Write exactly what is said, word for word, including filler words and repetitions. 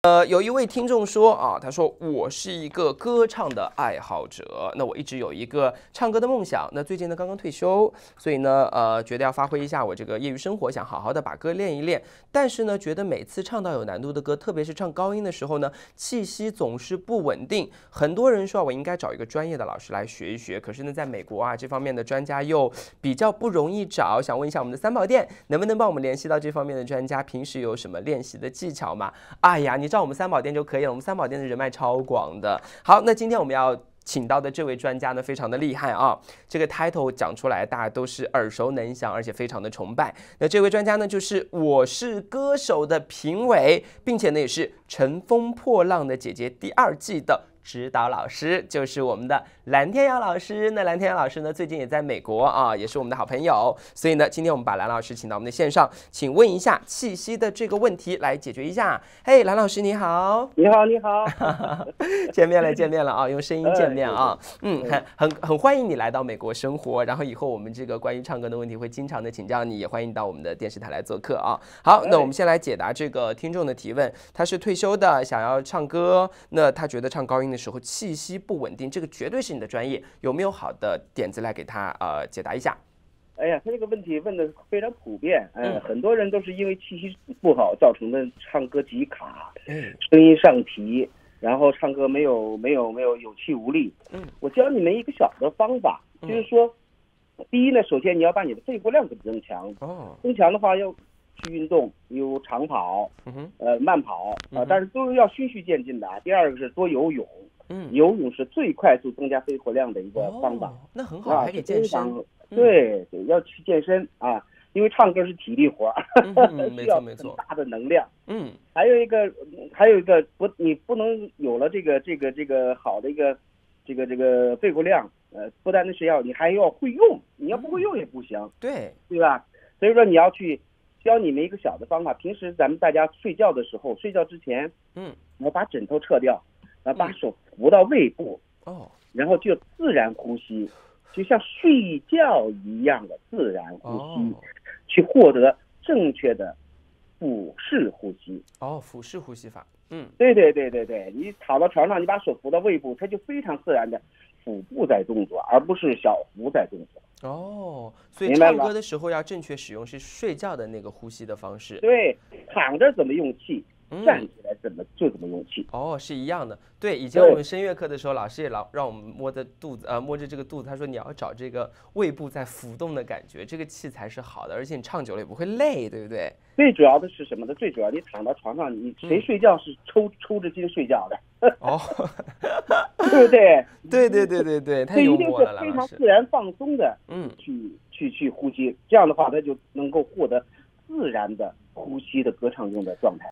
呃，有一位听众说啊，他说我是一个歌唱的爱好者，那我一直有一个唱歌的梦想，那最近呢刚刚退休，所以呢呃觉得要发挥一下我这个业余生活，想好好的把歌练一练，但是呢觉得每次唱到有难度的歌，特别是唱高音的时候呢，气息总是不稳定。很多人说我应该找一个专业的老师来学一学，可是呢在美国啊这方面的专家又比较不容易找，想问一下我们的三宝店能不能帮我们联系到这方面的专家，平时有什么练习的技巧吗？哎呀，你知道我们三宝店就可以了，我们三宝店的人脉超广的。好，那今天我们要请到的这位专家呢，非常的厉害啊！这个 title 讲出来，大家都是耳熟能详，而且非常的崇拜。那这位专家呢，就是《我是歌手》的评委，并且呢，也是《乘风破浪的姐姐》第二季的指导老师，就是我们的蓝天瑶老师。那蓝天瑶老师呢，最近也在美国啊，也是我们的好朋友。所以呢，今天我们把蓝老师请到我们的线上，请问一下气息的这个问题来解决一下。嘿，蓝老师你好， 你好，你好， 见面了，见面了啊，用声音见面啊，嗯，很很很欢迎你来到美国生活，然后以后我们这个关于唱歌的问题会经常的请教你，也欢迎到我们的电视台来做客啊。好，那我们先来解答这个听众的提问，他是退休的，想要唱歌，那他觉得唱高音的时候气息不稳定，这个绝对是你的专业，有没有好的点子来给他呃解答一下？ 哎呀，他这个问题问的非常普遍，呃、嗯，很多人都是因为气息不好造成的唱歌急卡，嗯，声音上提，然后唱歌没有没有没有有气无力。嗯，我教你们一个小的方法，嗯、就是说，第一呢，首先你要把你的肺活量给增强。哦，增强的话要去运动，有长跑，嗯、呃慢跑啊、呃，但是都要循序渐进的啊。第二个是多游泳。嗯，游泳是最快速增加肺活量的一个方法。哦、那很好，还可以健身。 对对，要去健身啊，因为唱歌是体力活， 嗯、 需要很大的能量。嗯，还有一个，还有一个不，你不能有了这个这个这个好的一个这个这个肺活量，呃，不单单是要，你还要会用，你要不会用也不行。 对， 对吧？所以说你要去教你们一个小的方法，平时咱们大家睡觉的时候，睡觉之前，嗯，你要把枕头撤掉。然后把手扶到胃部，哦，然后就自然呼吸，就像睡觉一样的自然呼吸，哦、去获得正确的腹式呼吸。 哦，腹式呼吸法，嗯， 对对对对对，你躺到床上，你把手扶到胃部，它就非常自然的腹部在动作，而不是小腹在动作。 哦，所以唱歌的时候要正确使用是睡觉的那个呼吸的方式。 对，躺着怎么用气？站起来怎么就怎么用气。 哦，是一样的。对，以前我们声乐课的时候，老师也老让我们摸着肚子，呃，摸着这个肚子，他说你要找这个胃部在浮动的感觉，这个气才是好的，而且你唱久了也不会累，对不对？ 最主要的是什么呢？最主要你躺到床上，你谁睡觉是抽、嗯、抽着筋睡觉的？哦，对不对？ 对对对对对，太幽默了， 这一定是非常自然放松的，嗯，去去去呼吸，这样的话，他就能够获得自然的呼吸的歌唱中的状态。